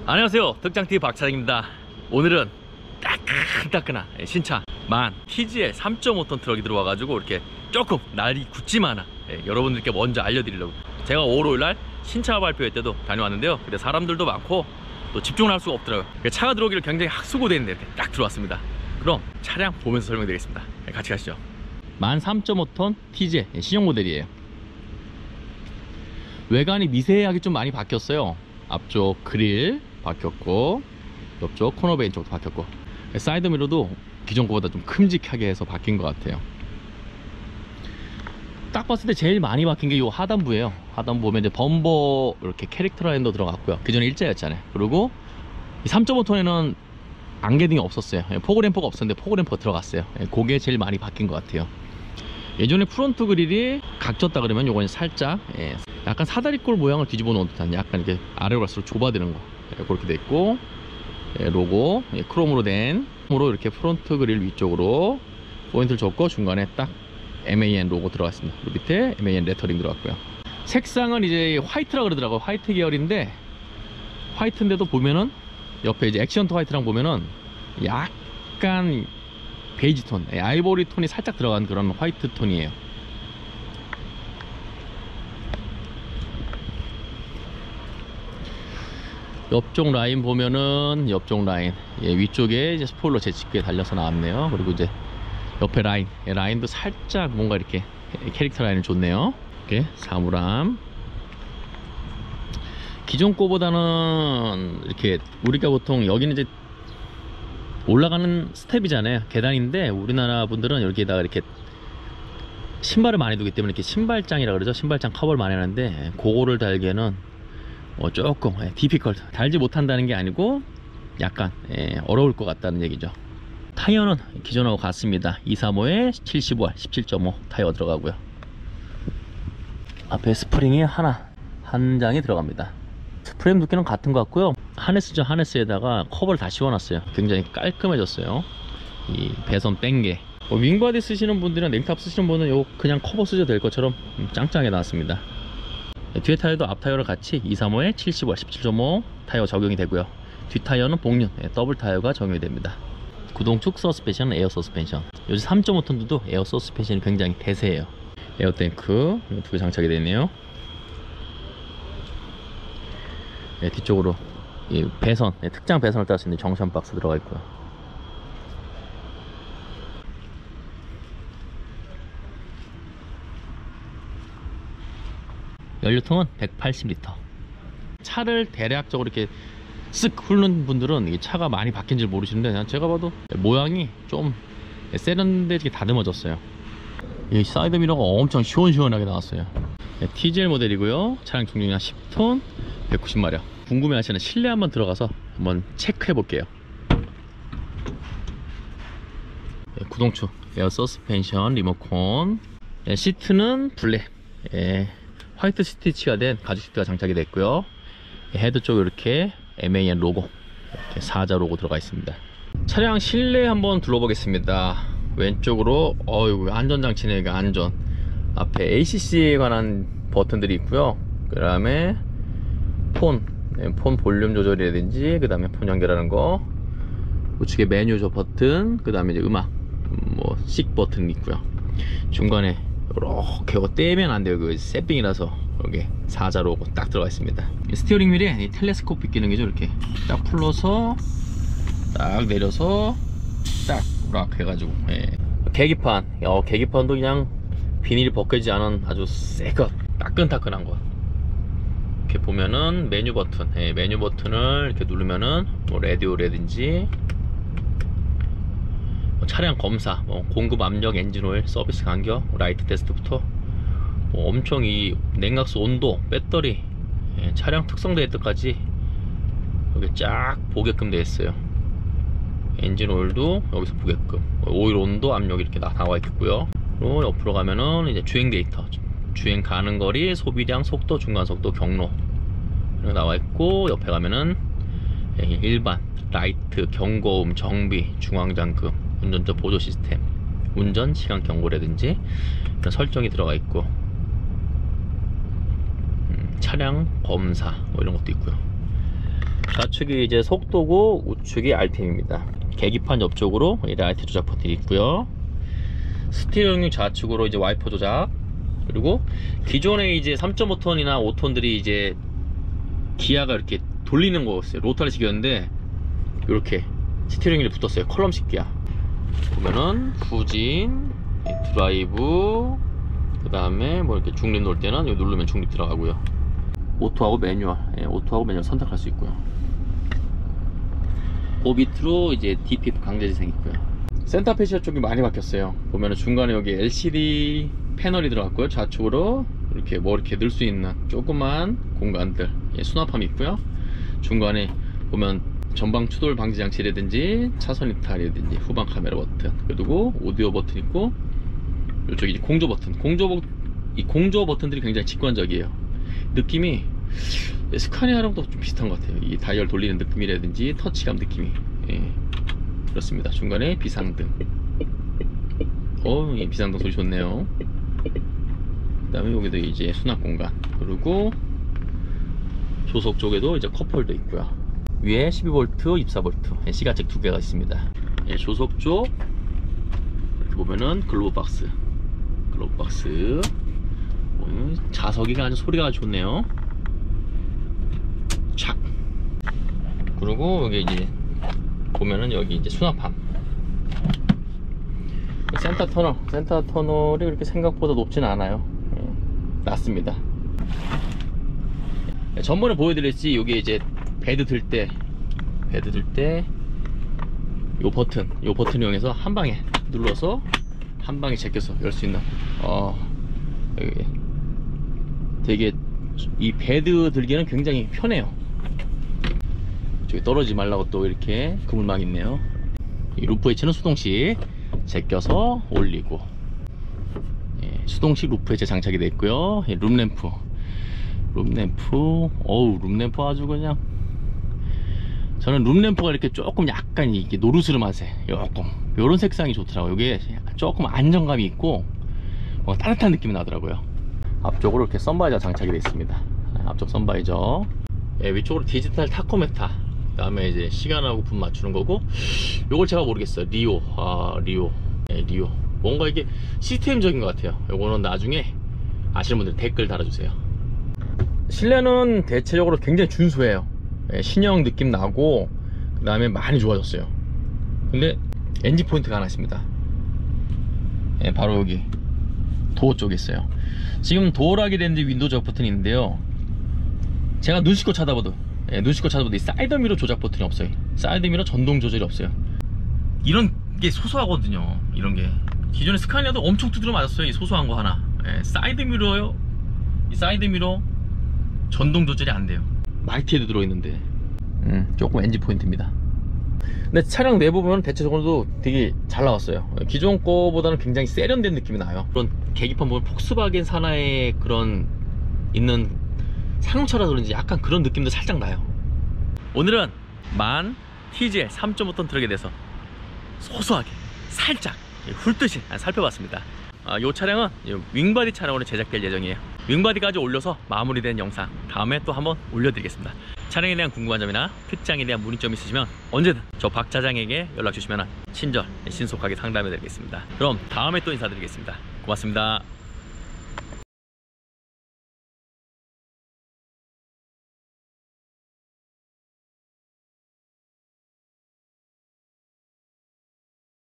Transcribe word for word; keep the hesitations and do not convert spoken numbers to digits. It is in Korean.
안녕하세요, 덕장티비 박차장입니다. 오늘은 따끈따끈한 신차 만 티지엘 삼 점 오 톤 트럭이 들어와가지고 이렇게 조금 날이 굳지만은 예, 여러분들께 먼저 알려드리려고. 제가 오월 오일 날 신차 발표회 때도 다녀왔는데요, 근데 사람들도 많고 또 집중을 할 수가 없더라고요. 차가 들어오기를 굉장히 학수고대인데 이렇게 딱 들어왔습니다. 그럼 차량 보면서 설명드리겠습니다. 네, 같이 가시죠. 만 삼 점 오 톤 티지엘 신형 모델이에요. 외관이 미세하게 좀 많이 바뀌었어요. 앞쪽 그릴 바뀌었고, 옆쪽 코너베인 쪽도 바뀌었고, 사이드미러도 기존 거보다 좀 큼직하게 해서 바뀐 것 같아요. 딱 봤을 때 제일 많이 바뀐 게 이 하단부예요. 하단부 보면 이제 범버 이렇게 캐릭터 라인도 들어갔고요. 기존에 일자였잖아요. 그리고 삼 점 오 톤에는 안개등이 없었어요. 포그램프가 없었는데 포그램프가 들어갔어요. 그게 제일 많이 바뀐 것 같아요. 예전에 프론트 그릴이 각졌다 그러면 요건 살짝 예, 약간 사다리꼴 모양을 뒤집어 놓은 듯한, 약간 이렇게 아래로 갈수록 좁아지는 거, 예, 그렇게 돼 있고, 예, 로고 예, 크롬으로 된 으로 이렇게 프론트 그릴 위쪽으로 포인트를 줬고, 중간에 딱 엠에이엔 로고 들어갔습니다. 그리고 밑에 엠에이엔 레터링 들어갔고요. 색상은 이제 화이트라 그러더라고요. 화이트 계열인데, 화이트인데도 보면은 옆에 이제 액션트 화이트랑 보면은 약간 베이지 톤, 아이보리 톤이 살짝 들어간 그런 화이트 톤이에요. 옆쪽 라인 보면은, 옆쪽 라인 예, 위쪽에 이제 스포일러 재집게 달려서 나왔네요. 그리고 이제 옆에 라인, 예, 라인도 살짝 뭔가 이렇게 캐릭터 라인을 줬네요. 이렇게 사물함. 기존 거보다는 이렇게 우리가 보통 여기는 이제 올라가는 스텝이잖아요. 계단인데 우리나라 분들은 여기에다가 이렇게 신발을 많이 두기 때문에 이렇게 신발장이라 그러죠. 신발장 커버를 많이 하는데, 그거를 달기에는 어 조금 예, 디피컬트, 달지 못한다는 게 아니고 약간 예, 어려울 것 같다는 얘기죠. 타이어는 기존하고 같습니다. 이백삼십오에 칠십오 알 십칠 점 오 타이어 들어가고요. 앞에 스프링이 하나 한 장이 들어갑니다. 프레임 두께는 같은 것 같고요. 하네스죠. 하네스에다가 커버를 다 씌워놨어요. 굉장히 깔끔해졌어요. 이 배선 뺀게 뭐 윙바디 쓰시는 분들이나 넥탑 쓰시는 분은 요 그냥 커버 쓰셔도 될 것처럼 짱짱하게 나왔습니다. 뒤에 타이어도 앞 타이어를 같이 이백삼십오에 칠십오 알 십칠 점 오 타이어 적용이 되고요. 뒷 타이어는 복륜 더블 타이어가 적용이 됩니다. 구동축 서스펜션은 에어 서스펜션. 요즘 삼 점 오 톤도 에어 서스펜션이 굉장히 대세예요. 에어탱크 두 개 장착이 되어 있네요. 네, 뒤쪽으로 이 배선, 네, 특장 배선을 딸 수 있는 정션 박스 들어가 있고요. 연료통은 백팔십 리터. 차를 대략적으로 이렇게 쓱 훑는 분들은 이 차가 많이 바뀐 줄 모르시는데, 제가 봐도 모양이 좀 세련되게 이렇게 다듬어졌어요. 이 사이드 미러가 엄청 시원시원하게 나왔어요. 네, 티지엘 모델이고요. 차량 중량이 십 톤, 백구십 마력. 궁금해 하시는 실내 한번 들어가서 한번 체크해 볼게요. 네, 구동축 에어 서스펜션 리모컨. 네, 시트는 블랙 예, 화이트 스티치가 된 가죽 시트가 장착이 됐고요. 예, 헤드 쪽에 이렇게 엠에이엔 로고, 이렇게 사자 로고 들어가 있습니다. 차량 실내 한번 둘러보겠습니다. 왼쪽으로 어이구 안전장치네. 이게 안전 앞에 에이씨씨에 관한 버튼들이 있고요. 그 다음에 폰 네, 폰 볼륨 조절이라든지, 그 다음에 폰 연결하는 거, 우측에 메뉴 저 버튼, 그 다음에 이제 음악 뭐 식 버튼이 있고요. 중간에 이렇게 이거 떼면 안 돼요. 그 셋빙이라서 여기 사자 로고 딱 들어가 있습니다. 스티어링 휠에 이 텔레스코픽 기능이죠. 이렇게 딱 풀러서 딱 내려서 딱 락 해가지고 예. 계기판, 어, 계기판도 그냥 비닐이 벗겨지지 않은 아주 새것 따끈따끈한 거. 이렇게 보면은 메뉴 버튼, 예, 메뉴 버튼을 이렇게 누르면은 뭐 라디오라든지 뭐 차량 검사, 뭐 공급 압력, 엔진 오일, 서비스 간격, 라이트 테스트부터 뭐 엄청 이 냉각수 온도, 배터리, 예, 차량 특성 데이터까지 여기 쫙 보게끔 되어 있어요. 엔진 오일도 여기서 보게끔, 오일 온도, 압력 이렇게 다 나와 있고요. 그리고 옆으로 가면은 이제 주행 데이터, 주행 가는 거리, 소비량, 속도, 중간 속도, 경로 이렇게 나와 있고, 옆에 가면은 일반, 라이트, 경고음, 정비, 중앙잠금, 운전자 보조 시스템, 운전 시간 경고라든지 이런 설정이 들어가 있고, 음, 차량 검사 뭐 이런 것도 있고요. 좌측이 이제 속도고 우측이 알템입니다. 계기판 옆쪽으로 이 라이트 조작 버튼이 있고요. 스티어링 좌측으로 이제 와이퍼 조작. 그리고 기존에 이제 삼 점 오 톤이나 오 톤들이 이제 기아가 이렇게 돌리는 거였어요. 로타리식이었는데 이렇게 스티어링이 붙었어요. 컬럼식 기아. 보면은 후진, 드라이브, 그 다음에 뭐 이렇게 중립 놓을 때는 여기 누르면 중립 들어가고요. 오토하고 매뉴얼, 예, 오토하고 매뉴얼 선택할 수 있고요. 그 밑으로 이제 디피에프 강제 재생 있고요. 센터 패시아 쪽이 많이 바뀌었어요. 보면은 중간에 여기 엘시디 패널이 들어갔고요. 좌측으로 이렇게 뭐 이렇게 넣을 수 있는 조그만 공간들, 예, 수납함이 있고요. 중간에 보면 전방 추돌 방지 장치라든지 차선 이탈이라든지 후방 카메라 버튼, 그리고 오디오 버튼 있고, 이쪽에 이제 공조 버튼. 공조 버, 이 공조 버튼들이 굉장히 직관적이에요. 느낌이 스카니아랑도 좀 비슷한 것 같아요. 이 다이얼 돌리는 느낌이라든지 터치감 느낌이, 예, 그렇습니다. 중간에 비상등. 어, 이 비상등 소리 좋네요. 그 다음에 여기도 이제 수납 공간, 그리고 조석 쪽에도 이제 컵홀더 있고요. 위에 십이 볼트, 이십사 볼트, 예, 시가책 두 개가 있습니다. 예, 조석 쪽 이렇게 보면은 글로브 박스, 글로브 박스. 어, 자석이가 아주 소리가 아주 좋네요. 착. 그리고 여기 이제 보면은 여기 이제 수납함. 센터 터널, 센터 터널이 그렇게 생각보다 높지는 않아요. 예, 낮습니다. 예, 전번에 보여드렸지, 여기 이제 베드 들 때, 베드 들 때 요 버튼, 요 버튼 이용해서 한 방에 눌러서 한 방에 제껴서 열 수 있는, 어, 여기 되게 이 베드 들기는 굉장히 편해요. 저기 떨어지지 말라고 또 이렇게 그물망 있네요. 이 루프 해치는 수동식 제껴서 올리고, 예, 수동식 루프 해치 장착이 되어 있고요. 예, 룸램프, 룸램프, 어우, 룸램프 아주 그냥, 저는 룸램프가 이렇게 조금 약간 이게 노르스름하세, 조금 요런 색상이 좋더라고요. 이게 조금 안정감이 있고 어, 따뜻한 느낌이 나더라고요. 앞쪽으로 이렇게 선바이저 장착이 되어 있습니다. 앞쪽 선바이저, 예, 위쪽으로 디지털 타코메타, 그 다음에 이제 시간하고 분 맞추는 거고, 요걸 제가 모르겠어요. 리오, 아, 리오, 예, 리오. 뭔가 이게 시스템적인 것 같아요. 요거는 나중에 아시는 분들 댓글 달아주세요. 실내는 대체적으로 굉장히 준수해요. 예, 신형 느낌 나고, 그 다음에 많이 좋아졌어요. 근데 엔진 포인트가 하나 있습니다. 예, 바로 여기 도어 쪽에 있어요. 지금 도어락이 되는데 윈도우 조작 버튼이 있는데요, 제가 눈치껏 찾아봐도, 예, 눈치껏 찾아봐도 이 사이드 미러 조작 버튼이 없어요. 사이드 미러 전동 조절이 없어요. 이런 게 소소하거든요. 이런 게 기존의 스카니아도 엄청 두드려 맞았어요. 이 소소한 거 하나. 예, 사이드 미러요. 이 사이드 미러 전동 조절이 안 돼요. 마이티에도 들어있는데, 음, 조금 엔진 포인트입니다. 근데 차량 내부 보면 대체적으로도 되게 잘 나왔어요. 기존 거보다는 굉장히 세련된 느낌이 나요. 그런 계기판 보면 폭스바겐 산하의 그런 있는 상용차라서 그런지 약간 그런 느낌도 살짝 나요. 오늘은 만 티지엘 삼 점 오 톤 트럭에 대해서 소소하게 살짝 훑듯이 살펴봤습니다. 아, 이 차량은 윙바디 차량으로 제작될 예정이에요. 윙바디까지 올려서 마무리된 영상 다음에 또 한번 올려드리겠습니다. 차량에 대한 궁금한 점이나 특장에 대한 문의점 있으시면 언제든 저 박 차장에게 연락 주시면 친절 신속하게 상담해 드리겠습니다. 그럼 다음에 또 인사드리겠습니다. 고맙습니다.